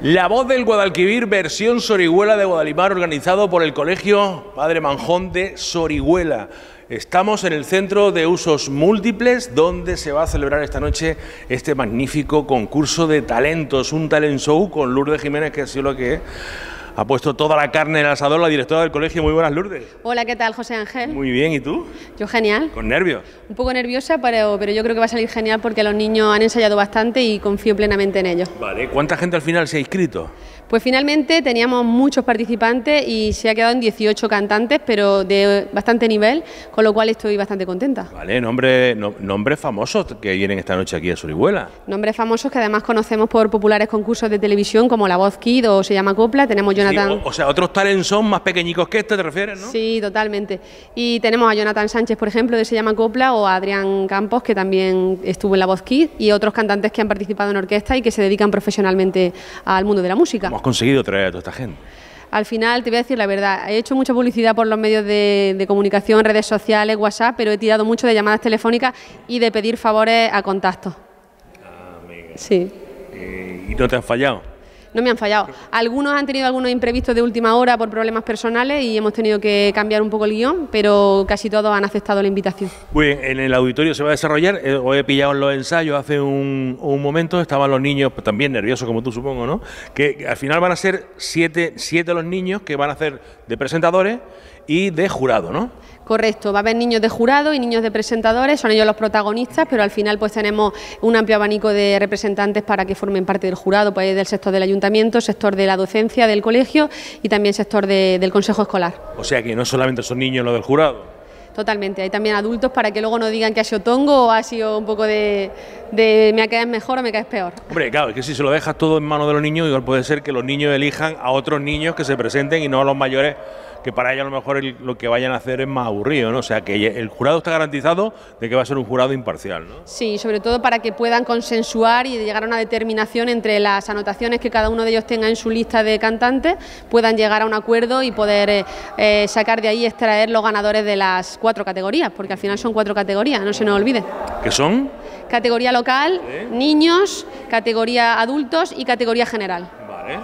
La voz del Guadalquivir, versión Sorihuela de Guadalimar, organizado por el Colegio Padre Manjón de Sorihuela. Estamos en el Centro de Usos Múltiples, donde se va a celebrar esta noche este magnífico concurso de talentos, un talent show con Lourdes Jiménez, que ha sido lo que ha puesto toda la carne en el asador, la directora del colegio. Muy buenas, Lourdes. Hola, ¿qué tal, José Ángel? Muy bien, ¿y tú? Yo genial. ¿Con nervios? Un poco nerviosa, pero yo creo que va a salir genial porque los niños han ensayado bastante y confío plenamente en ellos. Vale, ¿cuánta gente al final se ha inscrito? Pues finalmente teníamos muchos participantes y se ha quedado en 18 cantantes, pero de bastante nivel, con lo cual estoy bastante contenta. Vale, nombres famosos que vienen esta noche aquí a Sorihuela. Nombres famosos que además conocemos por populares concursos de televisión como La Voz Kid o Se llama Copla. Tenemos Jonathan... Sí, o sea, otros talents son más pequeñicos que este, ¿te refieres, no? Sí, totalmente. Y tenemos a Jonathan Sánchez, por ejemplo, de Se llama Copla, o a Adrián Campos, que también estuvo en La Voz Kid, y otros cantantes que han participado en orquesta y que se dedican profesionalmente al mundo de la música. ¿Cómo has conseguido traer a toda esta gente? Al final, te voy a decir la verdad, he hecho mucha publicidad por los medios de comunicación, redes sociales, WhatsApp, pero he tirado mucho de llamadas telefónicas y de pedir favores a contactos. Sí. ¿Y no te han fallado? No me han fallado. Algunos han tenido algunos imprevistos de última hora por problemas personales y hemos tenido que cambiar un poco el guión, pero casi todos han aceptado la invitación. Muy bien, en el auditorio se va a desarrollar, os he pillado en los ensayos hace un momento, estaban los niños pues, también nerviosos como tú, supongo, ¿no? Que al final van a ser siete los niños que van a hacer de presentadores y de jurado, ¿no? Correcto, va a haber niños de jurado y niños de presentadores, son ellos los protagonistas, pero al final pues tenemos un amplio abanico de representantes para que formen parte del jurado, pues del sector del ayuntamiento, sector de la docencia del colegio y también sector del consejo escolar. O sea que no solamente son niños los del jurado. Totalmente, hay también adultos para que luego no digan que ha sido tongo o ha sido un poco de me caes mejor o me caes peor. Hombre, claro, es que si se lo dejas todo en manos de los niños, igual puede ser que los niños elijan a otros niños que se presenten y no a los mayores, que para ellos a lo mejor lo que vayan a hacer es más aburrido, ¿no? O sea, que el jurado está garantizado de que va a ser un jurado imparcial, ¿no? Sí, sobre todo para que puedan consensuar y llegar a una determinación entre las anotaciones que cada uno de ellos tenga en su lista de cantantes, puedan llegar a un acuerdo y poder sacar de ahí, extraer los ganadores de las 4 categorías, porque al final son 4 categorías, no se nos olvide. ¿Qué son? Categoría local, niños, categoría adultos y categoría general. Vale.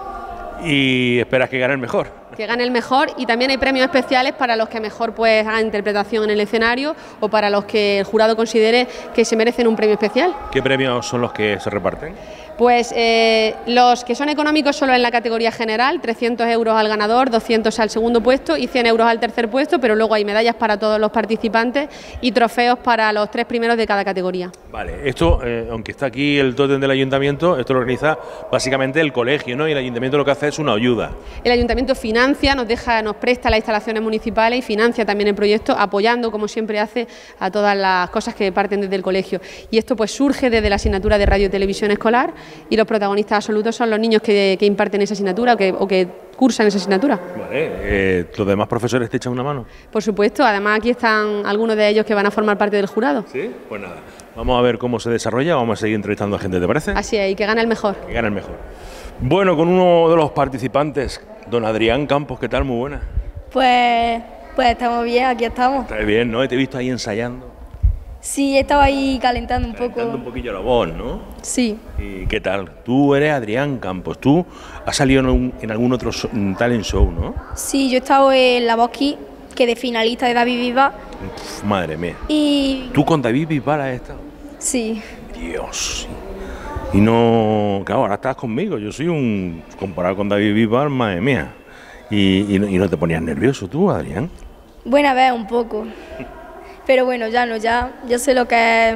¿Y esperas que gane el mejor? Que gane el mejor, y también hay premios especiales para los que mejor pues hagan interpretación en el escenario o para los que el jurado considere que se merecen un premio especial. ¿Qué premios son los que se reparten? Pues los que son económicos solo en la categoría general, 300 euros al ganador, 200 al segundo puesto y 100 euros al tercer puesto, pero luego hay medallas para todos los participantes y trofeos para los 3 primeros de cada categoría. Vale, esto, aunque está aquí el tótem del ayuntamiento, esto lo organiza básicamente el colegio, ¿no? Y el ayuntamiento lo que hace es una ayuda. El ayuntamiento financia, nos presta las instalaciones municipales y financia también el proyecto, apoyando, como siempre hace, a todas las cosas que parten desde el colegio. Y esto pues surge desde la asignatura de radio y televisión escolar, y los protagonistas absolutos son los niños que imparten esa asignatura o que cursan esa asignatura. Vale, ¿los demás profesores te echan una mano? Por supuesto, además aquí están algunos de ellos que van a formar parte del jurado. Sí, pues nada, vamos a ver cómo se desarrolla, vamos a seguir entrevistando a gente, ¿te parece? Así es, y que gane el mejor. Que gane el mejor. Bueno, con uno de los participantes, don Adrián Campos, ¿qué tal? Muy buena. Pues estamos bien, aquí estamos. Estás bien, ¿no? Te he visto ahí ensayando. Sí, estaba ahí calentando un poco. Calentando un poquillo la voz, ¿no? Sí. ¿Y qué tal? Tú eres Adrián Campos, tú has salido en algún otro talent show, ¿no? Sí, yo he estado en La Voz Kid, que de finalista de David Bisbal. Madre mía. Y... ¿Tú con David Bisbal has estado? Sí. Dios. Y no... Claro, ahora estás conmigo, yo soy comparado con David Bisbal, madre mía. ¿Y no te ponías nervioso tú, Adrián? Bueno, a ver, un poco. Pero bueno, ya sé lo que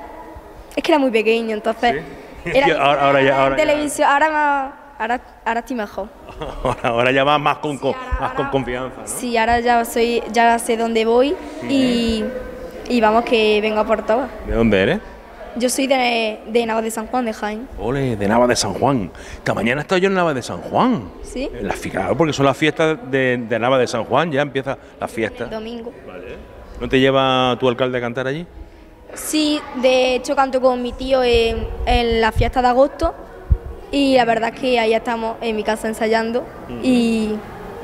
es que era muy pequeño, entonces... ¿Sí? Era ahora televisión, ahora estoy mejor. Ahora ya vas más con confianza, ¿no? Sí, ahora ya sé dónde voy y vamos, que vengo a por todas. ¿De dónde eres? Yo soy de Navas de San Juan, de Jaén. Ole, de Navas de San Juan. Esta mañana he estado yo en Navas de San Juan. ¿Sí? Claro, porque son las fiestas de Navas de San Juan, ya empieza la fiesta. El domingo. Vale. ¿No te lleva tu alcalde a cantar allí? Sí, de hecho canto con mi tío en la fiesta de agosto y la verdad es que ahí estamos en mi casa ensayando y...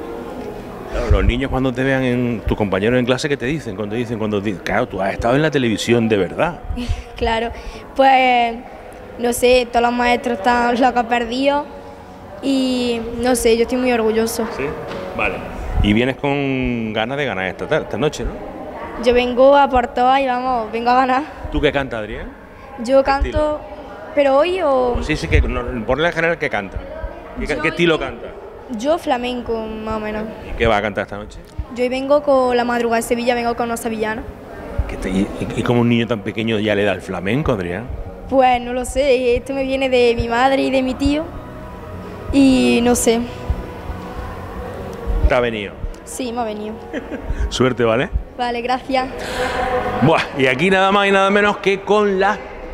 Claro, los niños cuando te vean, tus compañeros en clase, ¿qué te dicen? Cuando dicen, claro, tú has estado en la televisión de verdad. Claro, pues no sé, todos los maestros están locos perdidos y no sé, yo estoy muy orgulloso. Sí, vale. Y vienes con ganas de ganar esta noche, ¿no? Yo vengo a por todas y vamos, vengo a ganar. ¿Tú qué cantas, Adrián? Yo canto, pero hoy o... Sí, que por la general, ¿qué canta? ¿Qué estilo canta? Yo flamenco, más o menos. ¿Y qué va a cantar esta noche? Yo hoy vengo con La Madrugada de Sevilla, vengo con Los Sevillanos. ¿Y cómo un niño tan pequeño ya le da el flamenco, Adrián? Pues no lo sé, esto me viene de mi madre y de mi tío. Y no sé. ¿Te ha venido? Sí, me ha venido. Suerte, ¿vale? Vale, gracias. Buah, y aquí nada más y nada menos que con las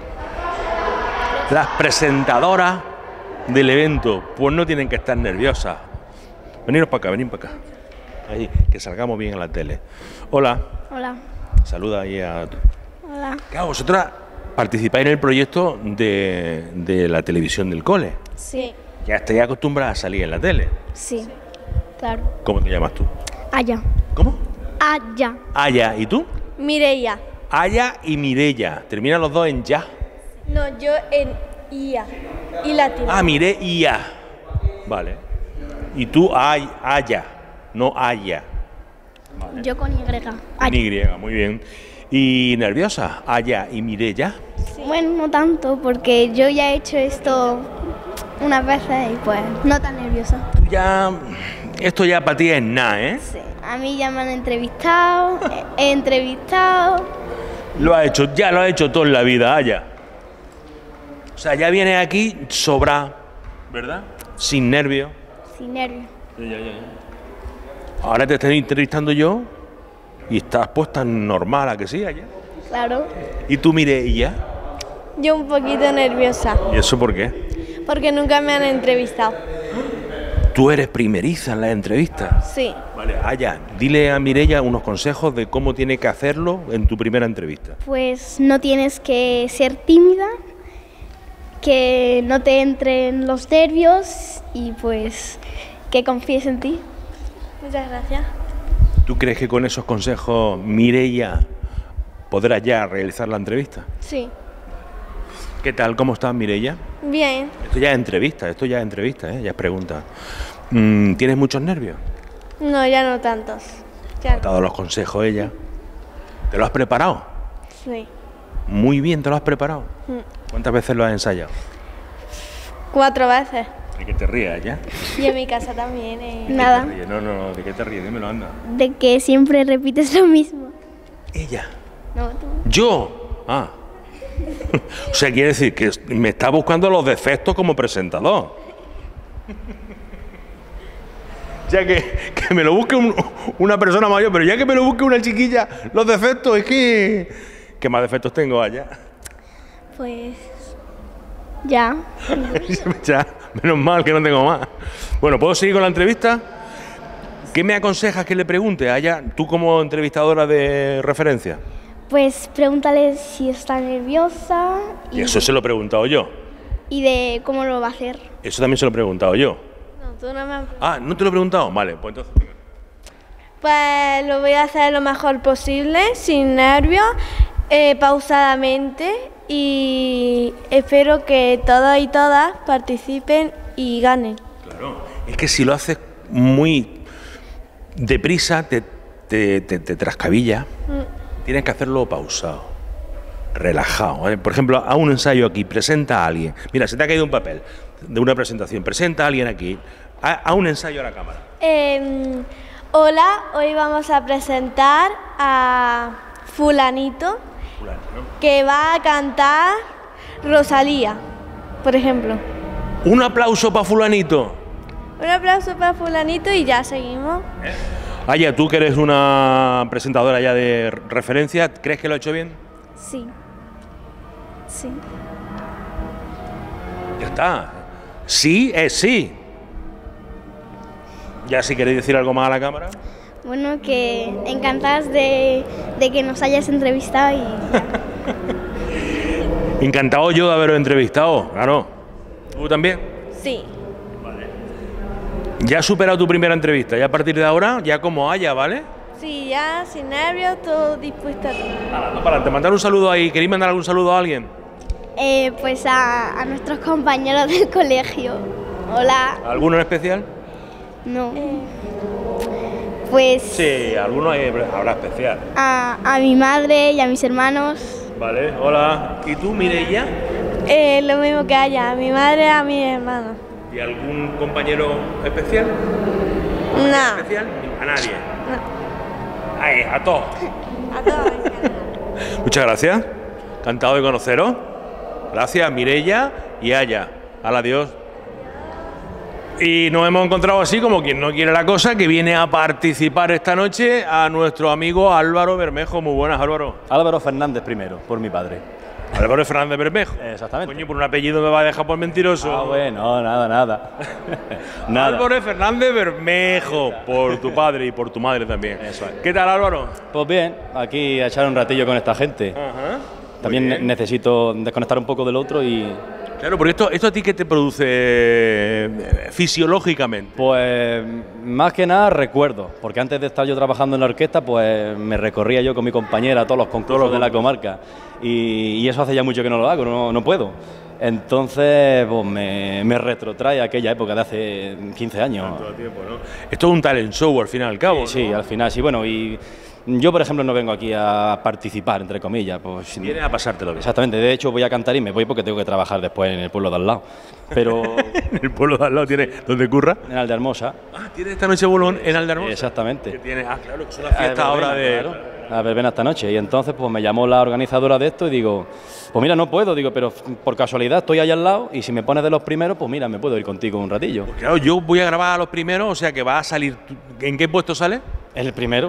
presentadoras del evento. Pues no tienen que estar nerviosas. Veniros para acá, venid para acá. Ahí, que salgamos bien en la tele. Hola. Hola. Saluda ahí a... Hola. Claro, vosotras participáis en el proyecto de la televisión del cole. Sí. Ya estáis acostumbrada a salir en la tele. Sí, claro. ¿Cómo te llamas tú? Aya. ¿Cómo? Aya. Aya. ¿Y tú? Mireia. Aya y Mireia. Terminan los dos en ya. No, yo en IA. Y latina. Ah, Mireia. Vale. Y tú Aya, no Aya. Vale. Yo con Y. Con Y, muy bien. ¿Y nerviosa? Aya y Mireia. Sí. Bueno, no tanto, porque yo ya he hecho esto unas veces y pues no tan nerviosa. Esto ya para ti es nada, ¿eh? Sí. A mí ya me han entrevistado, he entrevistado. Lo has hecho todo en la vida, Aya. O sea, ya vienes aquí sobrada, ¿verdad? Sin nervios. Sin nervios. Ahora te estoy entrevistando yo y estás puesta normal, ¿a que sí, Aya? Claro. ¿Y tú, Mireia? Yo un poquito nerviosa, ¿Y eso por qué? porque nunca me han entrevistado. Tú eres primeriza en las entrevistas. Sí. Vale, Aya, dile a Mireia unos consejos de cómo tiene que hacerlo en tu primera entrevista. Pues no tienes que ser tímida, que no te entren los nervios y pues que confíes en ti. Muchas gracias. ¿Tú crees que con esos consejos Mireia podrá ya realizar la entrevista? Sí. ¿Qué tal? ¿Cómo estás, Mireia? Bien. Esto ya es entrevista, ya es pregunta. ¿Tienes muchos nervios? No, ya no tantos. ¿Te ha dado los consejos ella? ¿Te lo has preparado? Sí. Muy bien, ¿te lo has preparado? ¿Cuántas veces lo has ensayado? 4 veces. ¿De qué te rías ya? Y en mi casa también. Nada, No, ¿de qué te ríes? Dímelo, anda. de que siempre repites lo mismo. Ella. No, tú. ¿Yo? Ah. O sea, quiere decir que me está buscando los defectos como presentador. Ya que me lo busque una persona mayor, pero ya que me lo busque una chiquilla, los defectos, es que... ¿Qué más defectos tengo allá? Pues ya. Ya, menos mal que no tengo más. Bueno, ¿puedo seguir con la entrevista? ¿Qué me aconsejas que le pregunte allá, tú como entrevistadora de referencia? Pues pregúntale si está nerviosa Y eso se lo he preguntado yo. y de cómo lo va a hacer. Eso también se lo he preguntado yo. No, tú no me... Ah, ¿no te lo he preguntado? Vale, pues entonces... Pues lo voy a hacer lo mejor posible, sin nervios, pausadamente, y espero que todos y todas participen y ganen. Claro, es que si lo haces muy deprisa, te trascabilla. Tienes que hacerlo pausado, relajado. ¿Vale? Por ejemplo, a un ensayo aquí, presenta a alguien. Mira, se te ha caído un papel de una presentación. Presenta a alguien aquí, a un ensayo a la cámara. Hola, hoy vamos a presentar a fulanito que va a cantar Rosalía, por ejemplo. Un aplauso para fulanito. Un aplauso para fulanito y ya seguimos. Aya, tú que eres una presentadora ya de referencia, ¿crees que lo ha hecho bien? Sí. Sí. Ya está. Sí es sí. Ya si queréis decir algo más a la cámara. Bueno, que encantadas de que nos hayas entrevistado y ya. Encantado yo de haberos entrevistado, claro. ¿Tú también? Sí. Ya has superado tu primera entrevista, ya a partir de ahora, ya como haya, ¿vale? Sí, ya sin nervios, todo dispuesto a todo. No, para adelante, mandar un saludo ahí. ¿Queréis mandar algún saludo a alguien? Pues a nuestros compañeros del colegio. Hola. ¿Alguno en especial? No. Pues Sí, alguno habrá especial. a mi madre y a mis hermanos. Vale, hola. ¿Y tú, Mireia? Lo mismo que a mi madre, a mi hermano. ¿Y algún compañero especial? No. ¿Especial? A nadie. Ay, a todos. A todos. Muchas gracias. Encantado de conoceros. Gracias, Mireia y Aya. Adiós. Y nos hemos encontrado así como quien no quiere la cosa, que viene a participar esta noche a nuestro amigo Álvaro Bermejo. Muy buenas, Álvaro. Álvaro Fernández primero, por mi padre. Álvaro Fernández Bermejo. Exactamente. Coño, por un apellido me va a dejar por mentiroso. Ah, bueno, nada. Nada. Álvaro Fernández Bermejo, por tu padre y por tu madre también. Eso es. ¿Qué tal, Álvaro? Pues bien, aquí a echar un ratillo con esta gente. Ajá. También necesito desconectar un poco del otro y... Claro, porque esto a ti, ¿qué te produce fisiológicamente? Pues más que nada recuerdo, porque antes de estar yo trabajando en la orquesta, pues me recorría yo con mi compañera a todos los concursos de la comarca y eso hace ya mucho que no lo hago, no puedo. Entonces, pues me retrotrae a aquella época de hace 15 años. Todo el tiempo, ¿no? Esto es un talent show al fin y al cabo, ¿no? Sí, al final, sí, bueno, y yo, por ejemplo, no vengo aquí a participar, entre comillas. Pues, Vienes a pasártelo bien. Exactamente, de hecho voy a cantar y me voy porque tengo que trabajar después en el pueblo de al lado. Pero En el pueblo de al lado tiene, ¿dónde curra? en Aldehermosa. Ah, tiene esta noche bolón en Aldehermosa. Exactamente. Que tiene, claro, que es una fiesta ahora de... Claro, la verbena esta noche. Y entonces pues me llamó la organizadora de esto y digo, pues mira, no puedo, digo, pero por casualidad estoy allá al lado y si me pones de los primeros, pues mira, me puedo ir contigo un ratillo. Pues claro, yo voy a grabar a los primeros, o sea que va a salir... ¿En qué puesto sale? ¿El primero?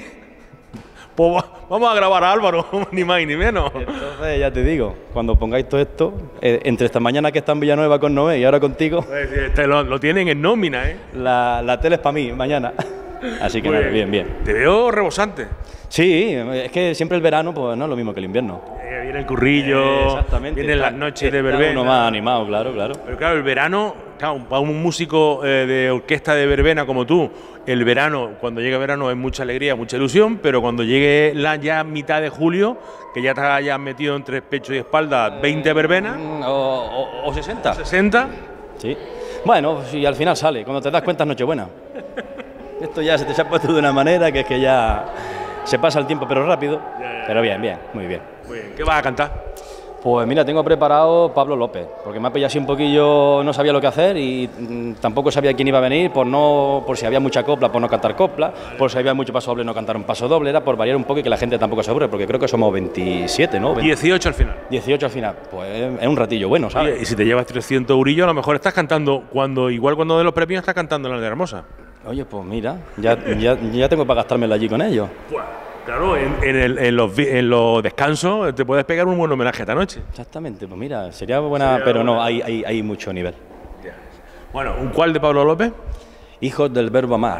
Pues vamos a grabar a Álvaro, ni más ni menos. Entonces ya te digo, cuando pongáis todo esto, entre esta mañana que está en Villanueva con Noé y ahora contigo, Lo tienen en nómina, ¿eh? la tele es para mí mañana. Así que Pues, nada, bien. Te veo rebosante. Sí, es que siempre el verano pues no es lo mismo que el invierno. Viene el currillo, Exactamente. vienen las noches de Está verbena. uno más animado, claro. Pero claro, el verano, claro, para un músico de orquesta de verbena como tú, el verano, cuando llega verano es mucha alegría, mucha ilusión, pero cuando llegue la ya mitad de julio, que ya te hayas metido entre pecho y espalda 20 verbenas, O 60. 60, Sí. Bueno, si al final sale, cuando te das cuenta es Nochebuena. Esto ya se te ha puesto de una manera que es que ya se pasa el tiempo pero rápido. Pero bien, muy bien. muy bien. ¿Qué vas a cantar? Pues mira, tengo preparado Pablo López, porque me ha pillado así un poquillo, no sabía lo que hacer y tampoco sabía quién iba a venir, por si había mucha copla, por no cantar copla, por si había mucho paso doble, no cantar un paso doble, era por variar un poco y que la gente tampoco se aburre, porque creo que somos 27, ¿no? 18 al final. 18 al final, pues es un ratillo bueno, ¿sabes? Oye, y si te llevas 300 eurillos, a lo mejor estás cantando, cuando de los premios estás cantando en la de Hermosa. Oye, pues mira, ya tengo para gastármela allí con ellos. Claro, en los descansos te puedes pegar un buen homenaje esta noche. Exactamente, pues mira, sería buena, pero no, hay mucho nivel. Bueno, ¿un cuál de Pablo López? Hijos del verbo amar.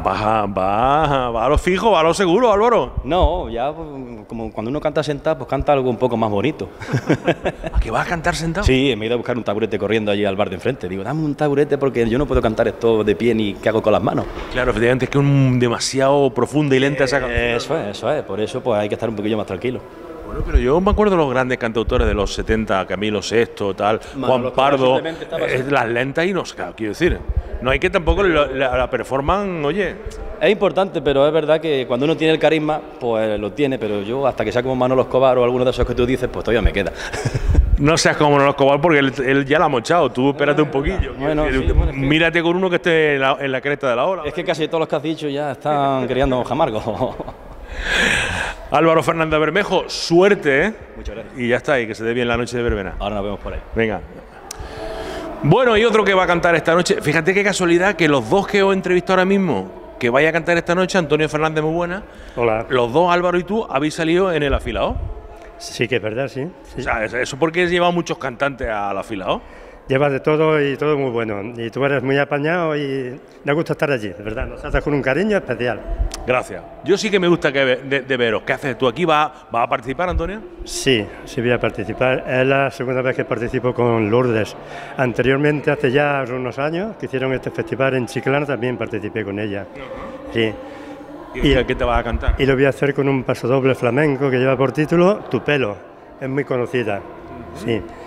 Va a lo fijo, va a lo seguro, Álvaro. No, ya pues, como cuando uno canta sentado, pues canta algo un poco más bonito. ¿A que vas a cantar sentado? Sí, me he ido a buscar un taburete corriendo allí al bar de enfrente. Digo, dame un taburete porque yo no puedo cantar esto de pie ni qué hago con las manos. Claro, efectivamente, es que es demasiado profunda y lenta esa canción. Eso es. Por eso pues hay que estar un poquillo más tranquilo. Bueno, pero yo me acuerdo de los grandes cantautores de los 70, Camilo VI, tal, Juan Pardo, las lentas y no sé, quiero decir, no hay que tampoco la performance, oye. Es importante, pero es verdad que cuando uno tiene el carisma, pues lo tiene, pero yo hasta que sea como Manolo Escobar o alguno de esos que tú dices, pues todavía me queda. No seas como Manolo Escobar porque él ya la ha mochado, tú espérate un poquillo. Bueno, Decir, sí, bueno, es que- mírate con uno que esté en la cresta de la ola. Es que casi todos los que has dicho ya están criando jamargo. Álvaro Fernández Bermejo, suerte, ¿eh? Muchas gracias. Y ya está, y que se dé bien la noche de verbena. Ahora nos vemos por ahí. Venga. Bueno, y otro que va a cantar esta noche. Fíjate qué casualidad que los dos que os entrevisto ahora mismo, que vaya a cantar esta noche, Antonio Fernández, muy buena. Hola. Los dos, Álvaro y tú, habéis salido en el afilado. Sí que es verdad, sí. O sea, eso porque has llevado muchos cantantes al afilado. Llevas de todo y todo muy bueno. Y tú eres muy apañado y me gusta estar allí, de verdad. Nos haces con un cariño especial. Gracias. Yo sí que me gusta de veros. ¿Qué haces tú aquí? ¿Vas a participar, Antonio? Sí voy a participar. Es la segunda vez que participo con Lourdes. Anteriormente, hace ya unos años, que hicieron este festival en Chiclana, también participé con ella. Sí. ¿Y qué te vas a cantar? Y lo voy a hacer con un pasodoble flamenco que lleva por título Tu pelo. Es muy conocida. Sí.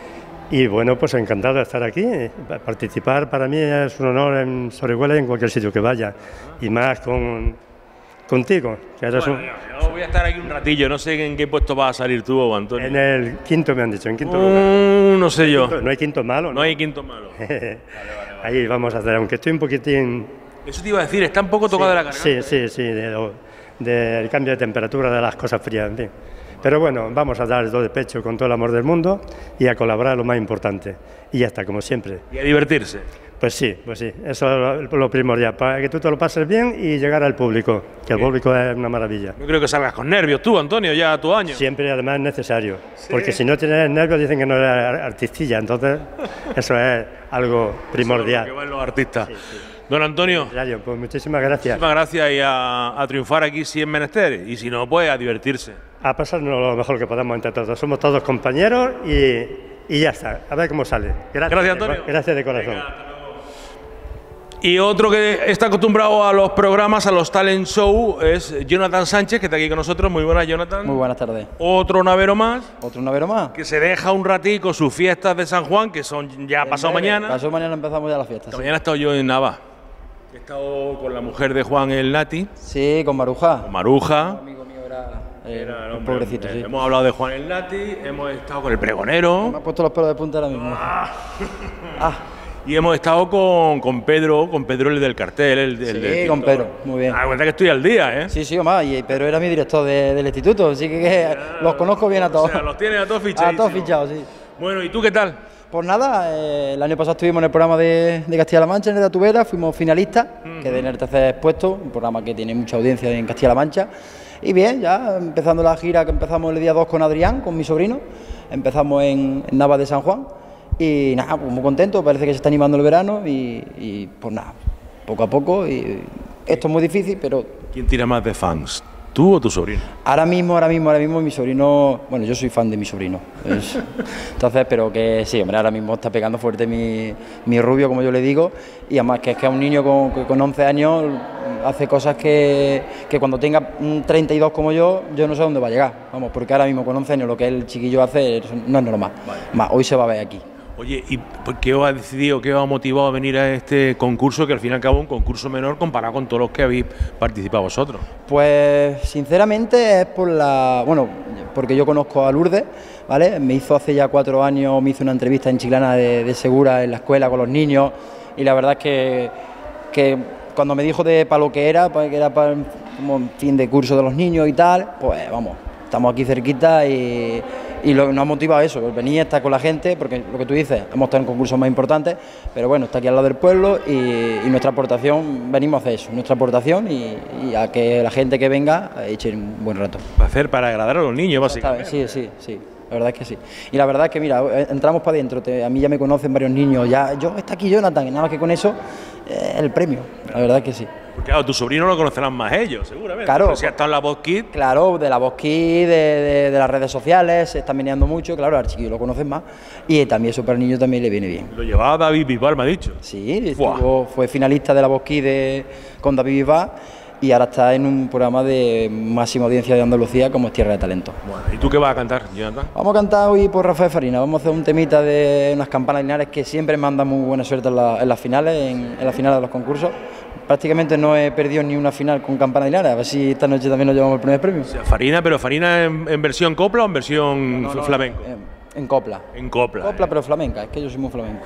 Y bueno, pues encantado de estar aquí. Participar para mí es un honor en Sorihuela y en cualquier sitio que vaya. Y más contigo, que eres Bueno, yo voy a estar aquí un ratillo, no sé en qué puesto vas a salir tú, Antonio. en el quinto, me han dicho, en quinto lugar. No sé yo. No hay quinto malo, No hay quinto malo. Ahí vamos a hacer, aunque estoy un poquitín... Eso te iba a decir, está un poco tocado de la garganta. Sí, del cambio de temperatura de las cosas frías, en fin. Pero bueno, vamos a dar todo de pecho con todo el amor del mundo y a colaborar lo más importante. Y ya está, como siempre. Y a divertirse. Pues sí, eso es lo primordial, para que tú te lo pases bien y llegar al público, que el público es una maravilla. No creo que salgas con nervios tú, Antonio, ya a tu año. Siempre, además, es necesario, porque si no tienes nervios dicen que no eres artistilla, entonces eso es algo primordial. Eso es lo que van los artistas. Don Antonio, Pues muchísimas gracias. muchísimas gracias y a triunfar aquí si es menester, y si no, pues a divertirse. A pasarnos lo mejor que podamos entre todos, somos todos compañeros y ya está, a ver cómo sale. Gracias, Antonio. Gracias de corazón. Venga, y otro que está acostumbrado a los programas, a los talent show, es Jonathan Sánchez, que está aquí con nosotros. Muy buenas, Jonathan. Muy buenas tardes. Otro navero más. ¿Otro navero más? Que se deja un ratico sus fiestas de San Juan, que son ya pasado mañana. Pasado mañana empezamos ya las fiestas. Mañana he estado yo en Nava. He estado con la mujer de Juan el Nati. Sí, con Maruja. Con Maruja. Un amigo mío era el un pobrecito, sí. Hemos hablado de Juan el Nati, hemos estado con el pregonero. Me ha puesto los pelos de punta ahora mismo. Y hemos estado con Pedro el del cartel, Sí, con Pedro, muy bien. Da cuenta que estoy al día, ¿eh? Sí, Omar, y Pedro era mi director del instituto, así que los conozco bien a todos. O sea, los tienes a todos fichados. A todos fichados, sí. Bueno, ¿y tú qué tal? Pues nada, el año pasado estuvimos en el programa de Castilla-La Mancha, en el de Tubera, fuimos finalistas, quedé en el tercer puesto, un programa que tiene mucha audiencia en Castilla-La Mancha. Y bien, ya empezando la gira que empezamos el día 2 con Adrián, con mi sobrino, empezamos en Nava de San Juan. Y nada, pues muy contento, parece que se está animando el verano y pues nada, poco a poco. Y esto es muy difícil, pero... ¿Quién tira más de fans? ¿Tú o tu sobrino? Ahora mismo mi sobrino... Bueno, yo soy fan de mi sobrino. Entonces, pero que sí, hombre, ahora mismo está pegando fuerte mi rubio, como yo le digo. Y además que es que un niño con 11 años hace cosas que cuando tenga 32 como yo no sé dónde va a llegar. Vamos, porque ahora mismo con 11 años lo que el chiquillo hace no es normal. Vale. Más, hoy se va a ver aquí. Oye, ¿y qué os ha decidido, qué os ha motivado a venir a este concurso, que al fin y al cabo es un concurso menor comparado con todos los que habéis participado vosotros? Pues sinceramente es porque yo conozco a Lourdes, ¿vale? Me hizo hace ya 4 años, me hizo una entrevista en Chiclana de Segura en la escuela con los niños, y la verdad es que cuando me dijo para lo que era como fin de curso de los niños y tal, pues vamos, estamos aquí cerquita y nos ha motivado eso, venir a estar con la gente, porque lo que tú dices, hemos estado en concursos más importantes, pero bueno, está aquí al lado del pueblo y nuestra aportación, venimos a hacer eso, nuestra aportación y a que la gente que venga eche un buen rato. Hacer para agradar a los niños, básicamente. Sí, la verdad es que sí. Y la verdad es que, mira, entramos para adentro, a mí ya me conocen varios niños, está aquí Jonathan, y nada más que con eso, el premio, la verdad es que sí. Porque claro, tu sobrino lo conocerán más ellos, seguramente. Claro. Pero si ha estado en la Voz Kids. Claro, de la Voz Kids, de las redes sociales, se está meneando mucho, claro, al chiquillo lo conocen más. Y también eso para el niño también le viene bien. Lo llevaba David Bisbal, me ha dicho. Sí, fue finalista de la Voz Kids con David Bisbal y ahora está en un programa de máxima audiencia de Andalucía como es Tierra de Talento. Bueno, ¿y tú qué vas a cantar, Jonathan? Vamos a cantar hoy por Rafael Farina, vamos a hacer un temita de unas campanas lineares que siempre me han dado muy buena suerte en las finales, en las finales de los concursos. Prácticamente no he perdido ni una final con campana lineares, a ver si esta noche también nos llevamos el primer premio. O sea, Farina, pero Farina en versión copla o en versión flamenco. En copla. En copla. Copla, pero flamenca, es que yo soy muy flamenco.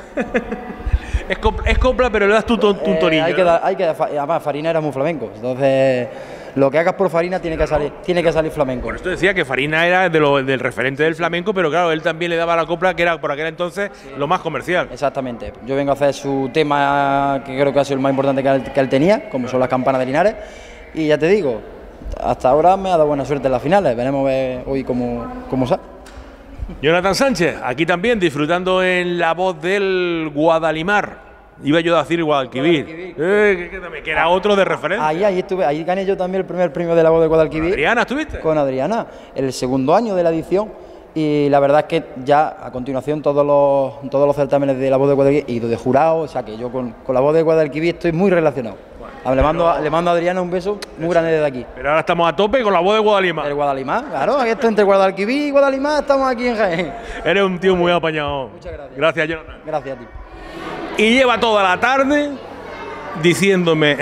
es copla, pero le das tu tonillo. Además, Farina era muy flamenco, entonces lo que hagas por Farina tiene que salir flamenco. Por esto decía que Farina era del referente del flamenco, pero claro, él también le daba la copla, que era por aquel entonces lo más comercial. Exactamente. Yo vengo a hacer su tema, que creo que ha sido el más importante que él tenía, como son las campanas de Linares, y ya te digo, hasta ahora me ha dado buena suerte en las finales, veremos hoy cómo sale. Jonathan Sánchez, aquí también disfrutando en la voz del Guadalimar. Iba yo a decir Guadalquivir, que era otro de referencia. Ahí estuve, ahí gané yo también el primer premio de la voz de Guadalquivir. ¿Adriana estuviste? Con Adriana, el segundo año de la edición. Y la verdad es que ya a continuación todos los certámenes de la voz de Guadalquivir he ido de jurado, o sea que yo con la voz de Guadalquivir estoy muy relacionado. Bueno, Le mando a Adriana un beso muy grande desde aquí. Pero ahora estamos a tope con la voz de Guadalimar. El Guadalimar, claro, aquí esto entre Guadalquivir y Guadalimar estamos aquí en Jaén. Eres un tío muy apañado. Muchas gracias. Gracias, Jonathan. Gracias a ti. Y lleva toda la tarde diciéndome,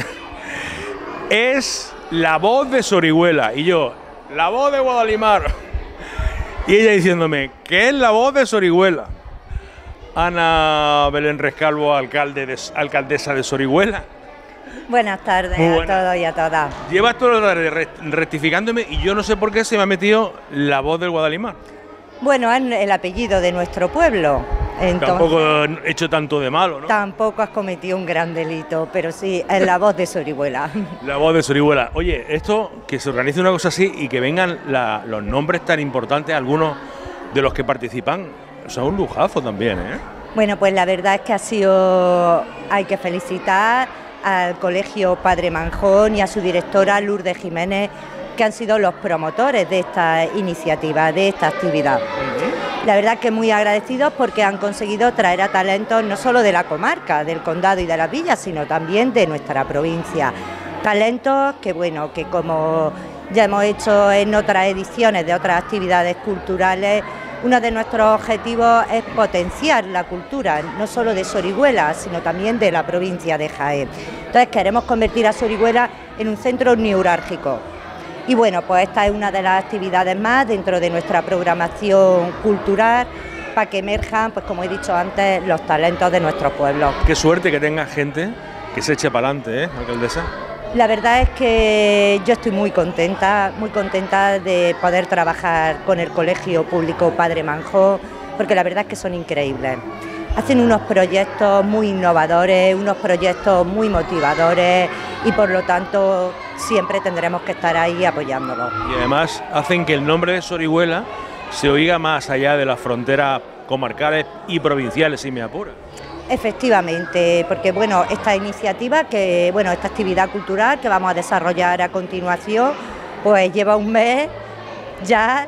es la voz de Sorihuela. Y yo, la voz de Guadalimar. Y ella diciéndome, ¿qué es la voz de Sorihuela? Ana Belén Rescalvo, alcaldesa de Sorihuela. Buenas tardes a todos y a todas. Llevas todo el tarde rectificándome y yo no sé por qué se me ha metido la voz del Guadalimar. Bueno, es el apellido de nuestro pueblo. Entonces, tampoco he hecho tanto de malo, ¿no? Tampoco has cometido un gran delito, pero sí, es la voz de Sorihuela. La voz de Sorihuela. Oye, esto, que se organice una cosa así y que vengan los nombres tan importantes, algunos de los que participan, son un lujazo también, ¿eh? Bueno, pues la verdad es que hay que felicitar al Colegio Padre Manjón y a su directora Lourdes Jiménez, que han sido los promotores de esta iniciativa, de esta actividad. La verdad que muy agradecidos porque han conseguido traer a talentos no solo de la comarca, del condado y de las villas, sino también de nuestra provincia. Talentos que, bueno, que como ya hemos hecho en otras ediciones de otras actividades culturales, uno de nuestros objetivos es potenciar la cultura, no solo de Sorihuela, sino también de la provincia de Jaén. Entonces queremos convertir a Sorihuela en un centro neurálgico. Y bueno, pues esta es una de las actividades más dentro de nuestra programación cultural para que emerjan, pues como he dicho antes, los talentos de nuestros pueblos. Qué suerte que tenga gente que se eche para adelante, alcaldesa. La verdad es que yo estoy muy contenta de poder trabajar con el Colegio Público Padre Manjón, porque la verdad es que son increíbles. Hacen unos proyectos muy innovadores, unos proyectos muy motivadores y por lo tanto siempre tendremos que estar ahí apoyándolos. Y además hacen que el nombre de Sorihuela se oiga más allá de las fronteras comarcales y provinciales, si me apura. Efectivamente, porque bueno, esta iniciativa, esta actividad cultural que vamos a desarrollar a continuación, pues lleva un mes ya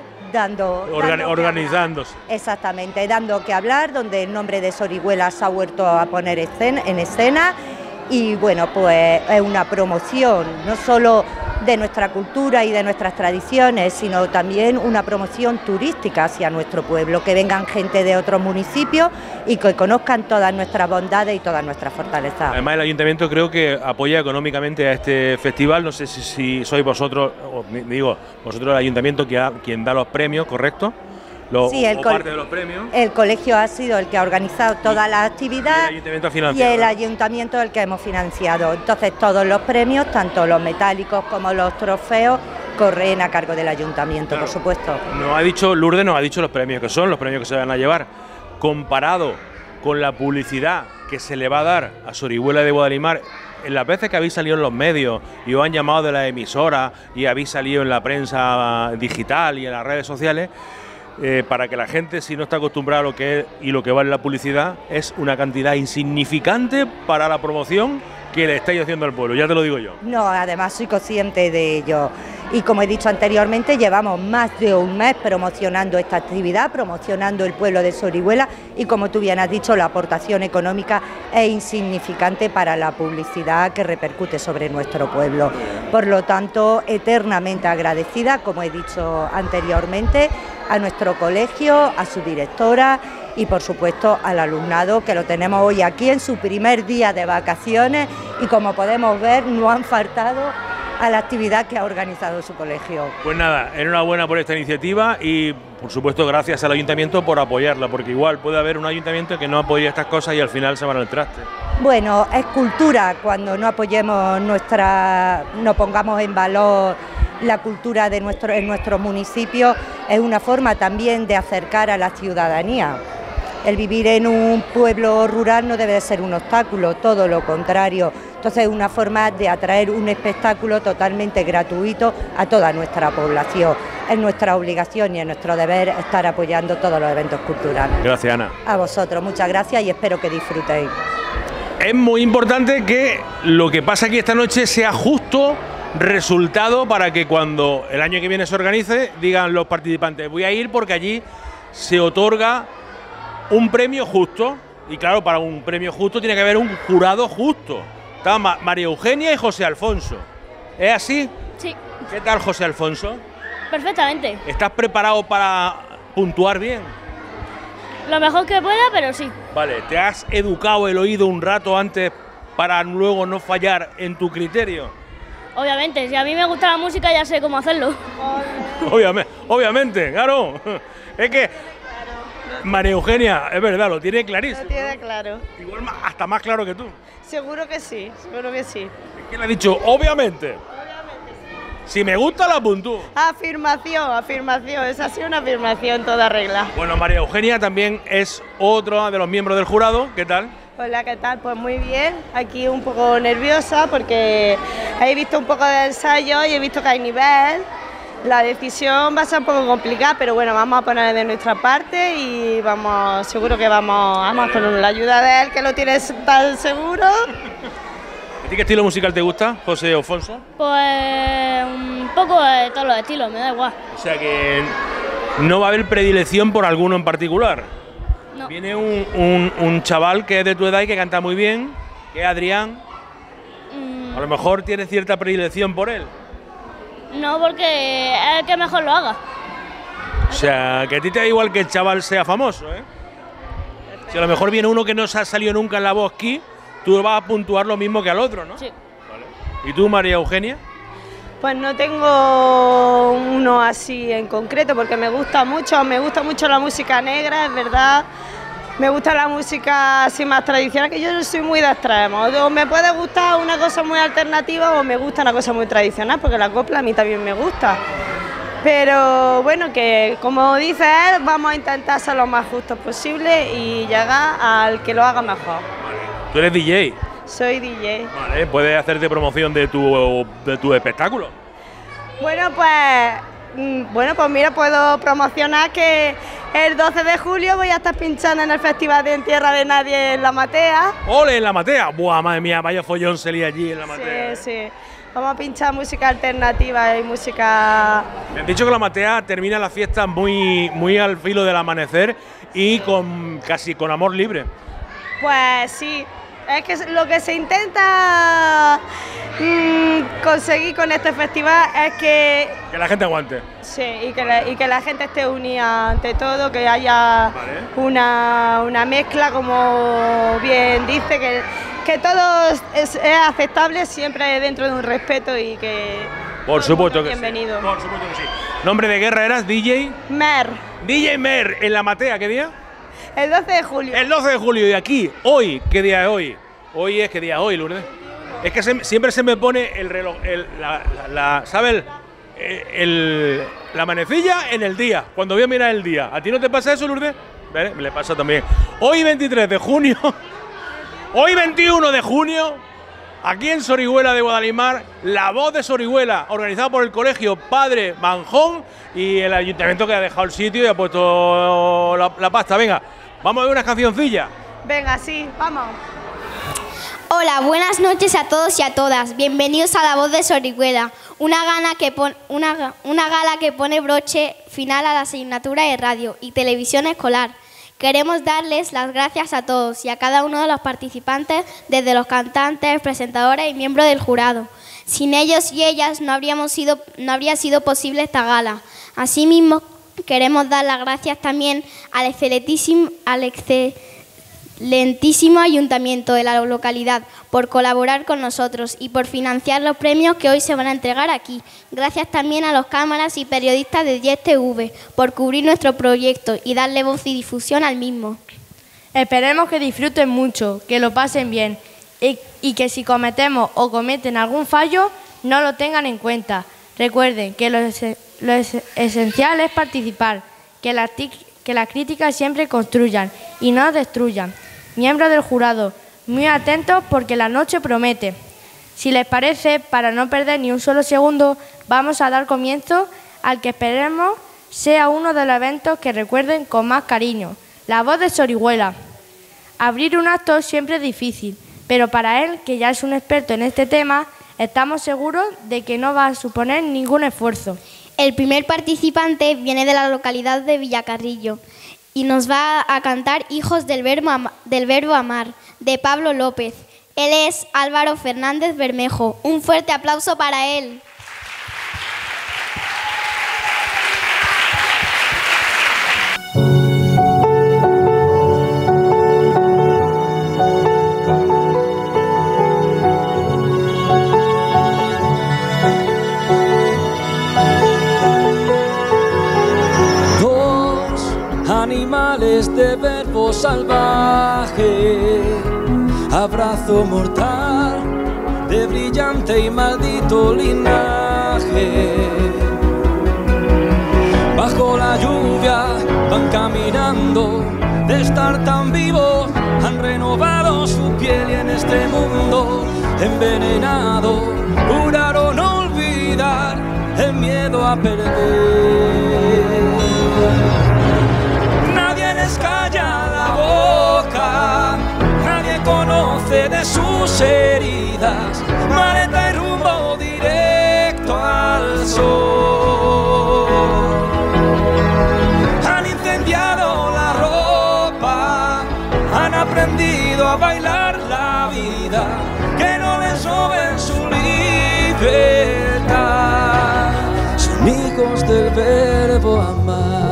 organizándose. Exactamente, dando que hablar, donde el nombre de Sorihuela se ha vuelto a poner en escena y bueno, pues es una promoción no solo de nuestra cultura y de nuestras tradiciones, sino también una promoción turística hacia nuestro pueblo, que vengan gente de otros municipios y que conozcan todas nuestras bondades y todas nuestras fortalezas. Además el ayuntamiento creo que apoya económicamente a este festival, no sé si sois vosotros, vosotros el ayuntamiento quien da los premios, ¿correcto? Sí, parte de los premios. El colegio ha sido el que ha organizado toda la actividad y el ayuntamiento el que hemos financiado. Entonces todos los premios, tanto los metálicos como los trofeos, corren a cargo del ayuntamiento, claro. Por supuesto. Lourdes nos ha dicho los premios que son, los premios que se van a llevar, comparado con la publicidad que se le va a dar a Sorihuela de Guadalimar. En las veces que habéis salido en los medios y os han llamado de la emisora y habéis salido en la prensa digital y en las redes sociales, para que la gente, si no está acostumbrada a lo que es y lo que vale la publicidad, es una cantidad insignificante para la promoción que le estáis haciendo al pueblo, ya te lo digo yo. No, además soy consciente de ello. Y como he dicho anteriormente, llevamos más de un mes promocionando esta actividad, promocionando el pueblo de Sorihuela y como tú bien has dicho, la aportación económica es insignificante para la publicidad que repercute sobre nuestro pueblo. Por lo tanto, eternamente agradecida, como he dicho anteriormente, a nuestro colegio, a su directora y por supuesto al alumnado que lo tenemos hoy aquí en su primer día de vacaciones y como podemos ver no han faltado a la actividad que ha organizado su colegio. Pues nada, enhorabuena por esta iniciativa y por supuesto gracias al ayuntamiento por apoyarla, porque igual puede haber un ayuntamiento que no apoye estas cosas y al final se van al traste. Bueno, es cultura cuando no apoyemos no pongamos en valor la cultura de en nuestro municipio, es una forma también de acercar a la ciudadanía. El vivir en un pueblo rural no debe ser un obstáculo, todo lo contrario. Entonces es una forma de atraer un espectáculo totalmente gratuito a toda nuestra población. Es nuestra obligación y es nuestro deber estar apoyando todos los eventos culturales. Gracias, Ana. A vosotros, muchas gracias y espero que disfrutéis. Es muy importante que lo que pasa aquí esta noche sea justo resultado para que cuando el año que viene se organice digan los participantes, voy a ir porque allí se otorga un premio justo y claro, para un premio justo tiene que haber un jurado justo, Está María Eugenia y José Alfonso. ¿Es así? Sí. ¿Qué tal, José Alfonso? Perfectamente. ¿Estás preparado para puntuar bien? Lo mejor que pueda, pero sí. Vale, ¿te has educado el oído un rato antes para luego no fallar en tu criterio? Obviamente, si a mí me gusta la música ya sé cómo hacerlo. Obviamente, claro. Es que María Eugenia, es verdad, lo tiene clarísimo. Lo tiene claro. Igual hasta más claro que tú. Seguro que sí, seguro que sí. Es que le ha dicho, obviamente. Si me gusta, la puntúo. Afirmación, afirmación. Esa ha sido una afirmación toda regla. Bueno, María Eugenia también es otro de los miembros del jurado. ¿Qué tal? Hola, ¿qué tal? Pues muy bien. Aquí un poco nerviosa porque he visto un poco de ensayo y he visto que hay nivel. La decisión va a ser un poco complicada, pero bueno, vamos a poner de nuestra parte y vamos, seguro que vamos con la ayuda de él, que lo tienes tan seguro. ¿A ti qué estilo musical te gusta, José Alfonso? Pues un poco de todos los estilos, me da igual. O sea que no va a haber predilección por alguno en particular. No. Viene un chaval que es de tu edad y que canta muy bien, que es Adrián. A lo mejor tienes cierta predilección por él. No, porque es el que mejor lo haga. O sea, que a ti te da igual que el chaval sea famoso, ¿eh? Si a lo mejor viene uno que no se ha salido nunca en la voz aquí, tú vas a puntuar lo mismo que al otro, ¿no? Sí. Vale. ¿Y tú, María Eugenia? Pues no tengo uno así en concreto porque me gusta mucho la música negra, es verdad. Me gusta la música así más tradicional, que yo no soy muy de extremos. O me puede gustar una cosa muy alternativa o me gusta una cosa muy tradicional, porque la copla a mí también me gusta. Pero bueno, que como dice él, vamos a intentar ser lo más justos posible y llegar al que lo haga mejor. Vale. ¿Tú eres DJ? Soy DJ. Vale, ¿puedes hacerte promoción de tu espectáculo? Bueno, pues mira, puedo promocionar que el 12 de julio voy a estar pinchando en el Festival de En Tierra de Nadie en La Matea. ¡Ole, en La Matea! ¡Buah, madre mía, vaya follón se lía allí en La Matea! Sí, sí. Vamos a pinchar música alternativa y música... Me han dicho que La Matea termina la fiesta muy al filo del amanecer y casi con amor libre. Pues sí. Es que lo que se intenta conseguir con este festival es que la gente aguante. Sí, y que la gente esté unida ante todo, que haya una mezcla, como bien dice, que todo es aceptable siempre dentro de un respeto y que por supuesto que bienvenido. Sí. Por supuesto que sí. ¿Nombre de guerra eras DJ? Mer. DJ Mer, en La Matea, ¿qué día? El 12 de julio. El 12 de julio, y aquí, hoy, ¿qué día es hoy? ¿Qué día es hoy, Lourdes? Es que siempre se me pone el reloj, ¿sabes? La manecilla en el día, cuando voy a mirar el día. ¿A ti no te pasa eso, Lourdes? ¿Vale? Me le pasa también. Hoy 23 de junio, hoy 21 de junio, aquí en Sorihuela de Guadalimar, La Voz de Sorihuela, organizada por el Colegio Padre Manjón y el ayuntamiento que ha dejado el sitio y ha puesto la pasta. Venga, vamos a ver unas cancioncillas. Venga, sí, vamos. Hola, buenas noches a todos y a todas. Bienvenidos a La Voz de Sorihuela, una gala que pone broche final a la asignatura de radio y televisión escolar. Queremos darles las gracias a todos y a cada uno de los participantes, desde los cantantes, presentadores y miembros del jurado. Sin ellos y ellas no habría sido posible esta gala. Asimismo, queremos dar las gracias también al excelentísimo ayuntamiento de la localidad por colaborar con nosotros y por financiar los premios que hoy se van a entregar aquí. Gracias también a los cámaras y periodistas de YesTV por cubrir nuestro proyecto y darle voz y difusión al mismo. Esperemos que disfruten mucho, que lo pasen bien y que si cometemos o cometen algún fallo no lo tengan en cuenta. Recuerden que lo esencial es participar, que las críticas siempre construyan y no destruyan. Miembros del jurado, muy atentos porque la noche promete. Si les parece, para no perder ni un solo segundo, vamos a dar comienzo al que esperemos sea uno de los eventos que recuerden con más cariño, La Voz de Sorihuela. Abrir un acto siempre es difícil, pero para él, que ya es un experto en este tema, estamos seguros de que no va a suponer ningún esfuerzo. El primer participante viene de la localidad de Villacarrillo y nos va a cantar Hijos del Verbo Amar, de Pablo López. Él es Álvaro Fernández Bermejo. Un fuerte aplauso para él. Animales de verbo salvaje, abrazo mortal de brillante y maldito linaje. Bajo la lluvia van caminando, de estar tan vivos han renovado su piel y en este mundo envenenado juraron olvidar el miedo a perder. Nadie les calla la boca, nadie conoce de sus heridas, maleta y rumbo directo al sol. Han incendiado la ropa, han aprendido a bailar la vida, que no les roben su libertad. Son hijos del verbo amar.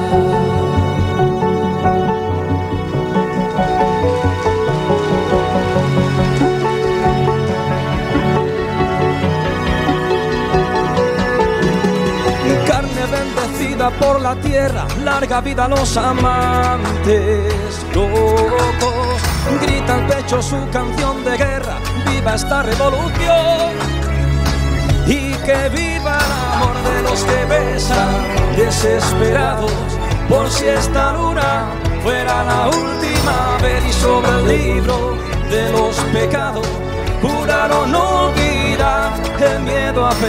Bendecida por la tierra, larga vida a los amantes locos. Grita al pecho su canción de guerra, viva esta revolución. Y que viva el amor de los que besan, desesperados, por si esta luna fuera la última vez. Y sobre el libro de los pecados juraron no olvidar el miedo a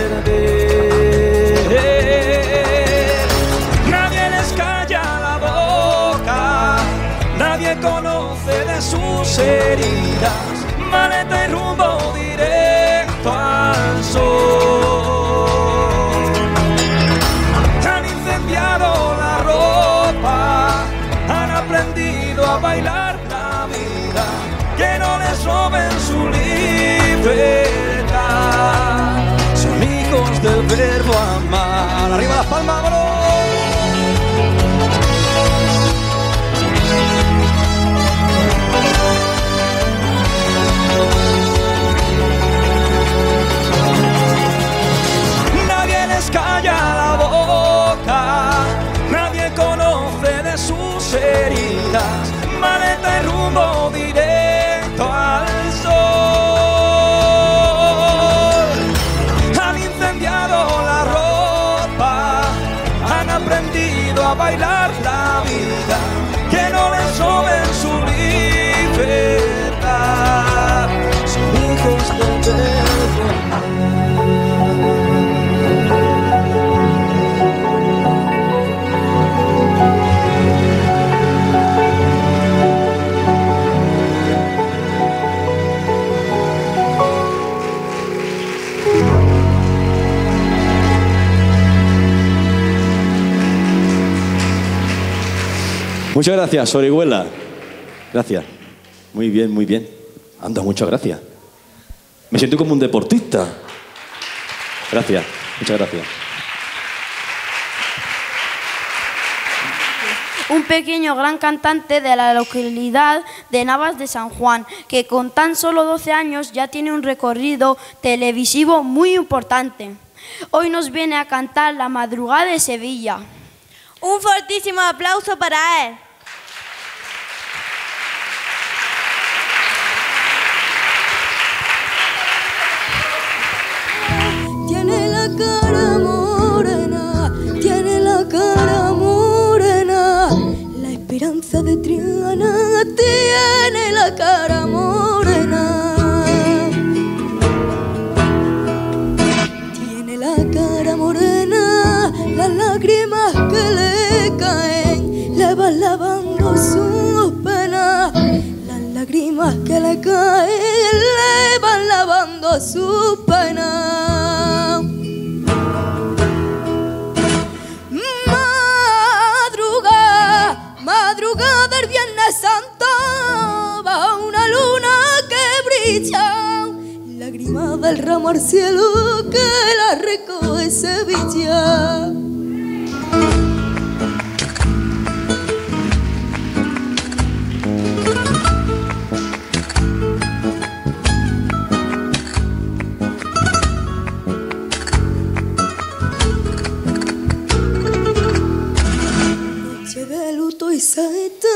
perder. Nadie les calla la boca, nadie conoce de sus heridas, maleta y rumbo directo al sol. Han incendiado la ropa, han aprendido a bailar la vida, que no les roben su libertad. Son hijos del verbo amar. Arriba las palmas, vámonos. Nadie les calla la boca, nadie conoce de sus heridas, maleta y rumbo directo al sol. Han incendiado la ropa, han aprendido a bailar la vida, que no les roben su libertad. Son hijos del verbo Muchas gracias, Orihuela. Gracias. Muy bien, muy bien. Anda, muchas gracias. Me siento como un deportista. Gracias, muchas gracias. Un pequeño gran cantante de la localidad de Navas de San Juan, que con tan solo 12 años ya tiene un recorrido televisivo muy importante. Hoy nos viene a cantar La Madrugada de Sevilla. Un fortísimo aplauso para él. Tiene la cara morena, tiene la cara morena, la esperanza de Triana tiene la cara morena. Tiene la cara morena, las lágrimas que le caen le van lavando sus penas. Las lágrimas que le caen le van lavando sus penas. Madrugada del Viernes Santo, bajo una luna que brilla del ramo al cielo que la recoge Sevilla. Noche de luto y saeta.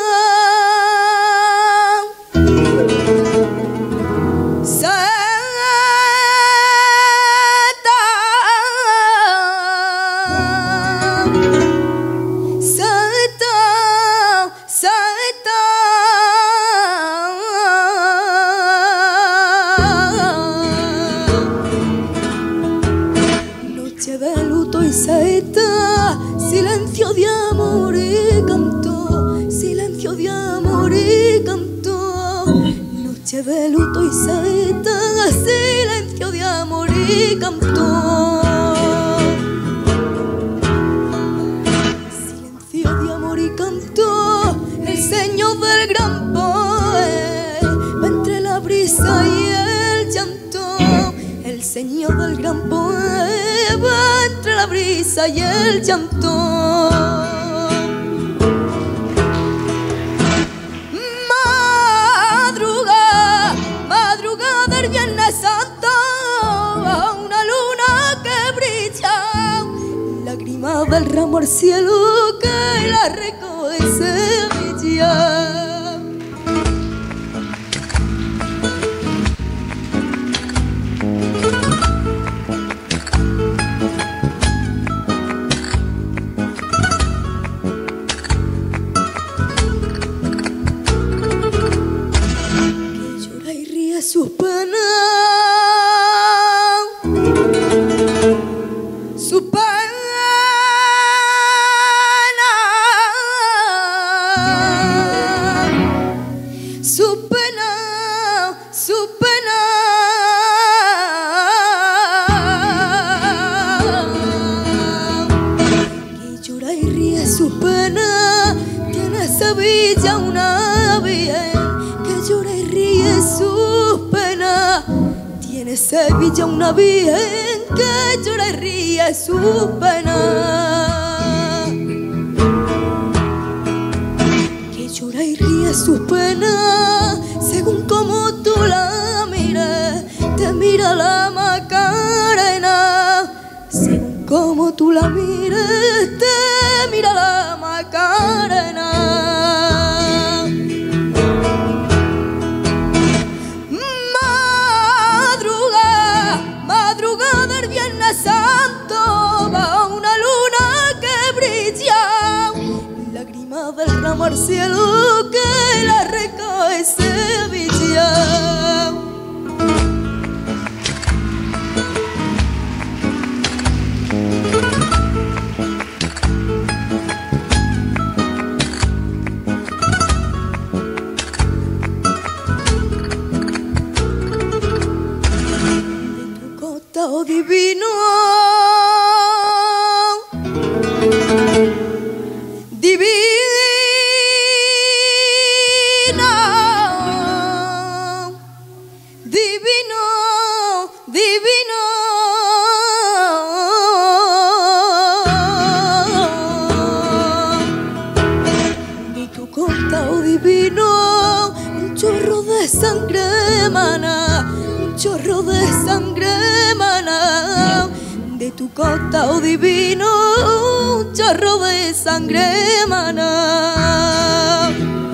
Noche de luto y saeta, silencio de amor y canto, silencio de amor y canto. Noche de luto y saeta, silencio de amor y canto. Silencio de amor y canto, el señor del gran poeta, va entre la brisa y el llanto. El señor del gran poeta va entre la brisa y el llanto. Madrugada, madrugada del Viernes Santo, una luna que brilla, lágrima del ramo al cielo que la recoge Sevilla. Sus penas, su pena, su pena, su pena. Que llora y ríe su pena, tiene Sevilla una bien. Que llora y ríe su pena, tiene Sevilla una virgen que llora y ríe su pena. Que llora y ríe su pena, según como tú la mires, te mira la Macarena. Según como tú la mires, te mira la Macarena. Madrugada del Viernes Santo, va una luna que brilla, lágrima del ramo al cielo que la recoge Sevilla. Oh divino, divino, divino, divino. De tu costa, oh divino, un chorro de sangre emana, un chorro de sangre emana. De tu costa, oh divino, un chorro de sangre emana.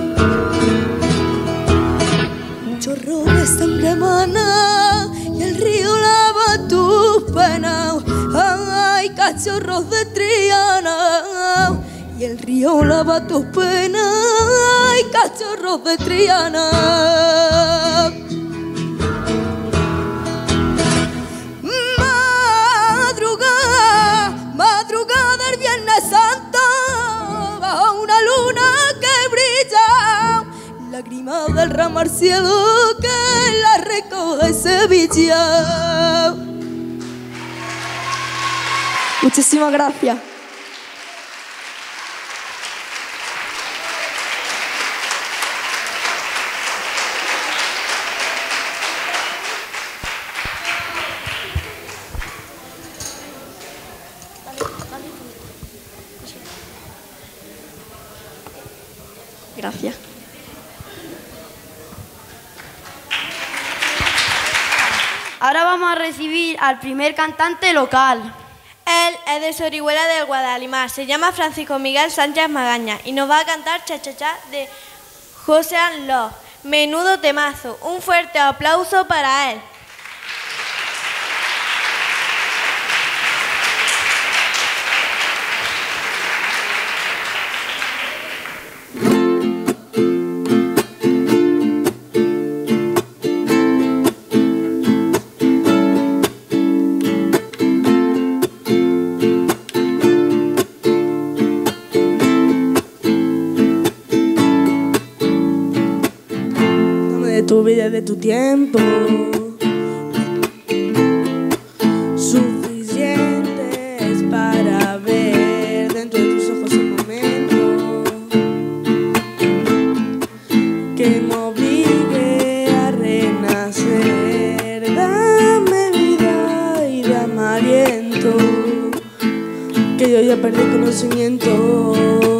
Un chorro de sangre emana y el río lava tus penas. Ay, cachorros de Triana, y el río lava tus penas. Ay, cachorros de Triana. Madrugada del Viernes Santo, bajo una luna que brilla, lágrima del ramo al cielo que la recoge Sevilla. Muchísimas gracias. Gracias. Ahora vamos a recibir al primer cantante local. Él es de Sorihuela del Guadalimar, se llama Francisco Miguel Sánchez Magaña y nos va a cantar Cha Cha Cha de José Love. Menudo temazo, un fuerte aplauso para él. Tu vida, de tu tiempo, suficientes para ver dentro de tus ojos un momento que me obligue a renacer. Dame vida y dame aliento, que yo ya perdí conocimiento.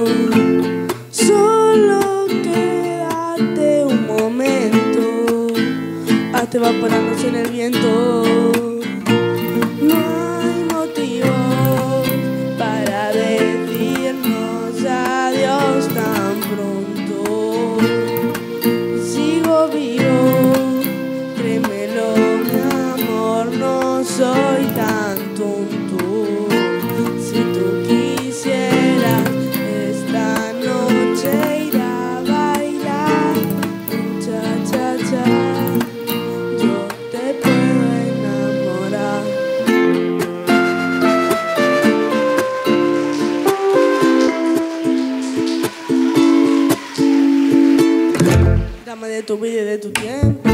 Solo quédate un momento, hasta evaporándose en el viento. No hay motivo para decirnos adiós tan pronto. Sigo vivo, créemelo, mi amor, no soy tan tonto. Si tú quisieras esta noche ir a bailar un cha cha cha, yo te puedo enamorar. Dame de tu vida y de tu tiempo,